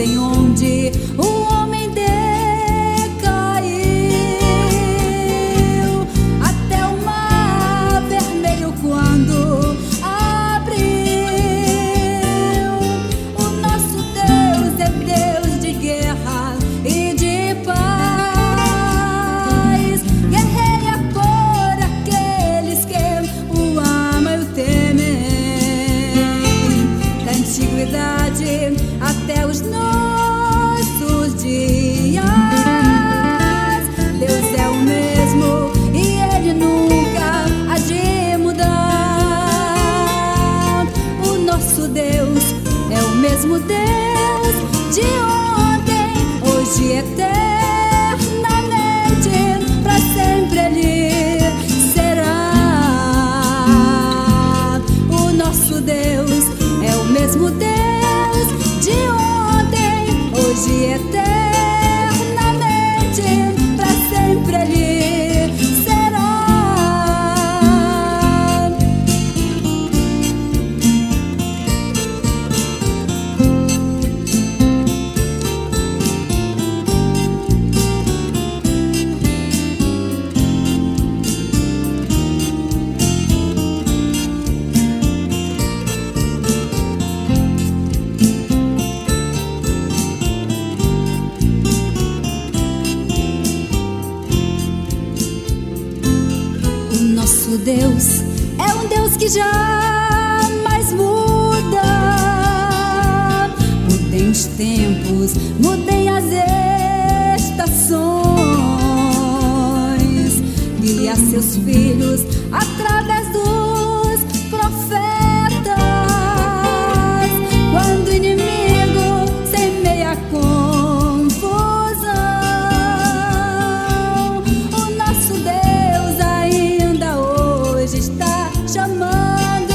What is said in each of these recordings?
tem onde o homem decaiu. Até o mar vermelho quando abriu. O nosso Deus é Deus de guerra e de paz. Guerreia por aqueles que o amam e o temem. Da antiguidade até os nossos dias, Deus é o mesmo e Ele nunca há de mudar. O nosso Deus é o mesmo Deus de ontem, hoje e eternamente, para sempre Ele será. O nosso Deus é o mesmo Deus de ontem, hoje e eternamente, para sempre Ele será. Nosso Deus é um Deus que jamais muda. Mudem os tempos, mudem as estações. Guia seus filhos através dos profetas. Quando o inimigo semeia confusão, o nosso Deus ainda hoje está chamando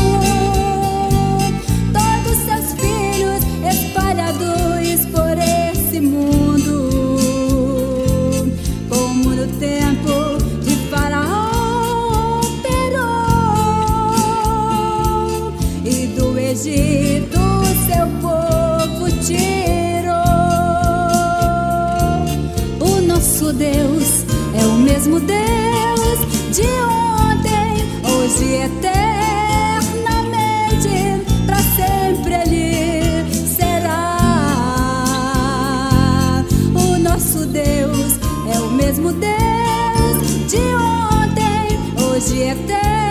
todos seus filhos espalhados por esse mundo, como no tempo de Faraó operou, e do Egito seu povo tirou. O nosso Deus é o mesmo Deus de ontem, hoje e eternamente, para sempre Ele será. O nosso Deus é o mesmo Deus de ontem, hoje e eternamente.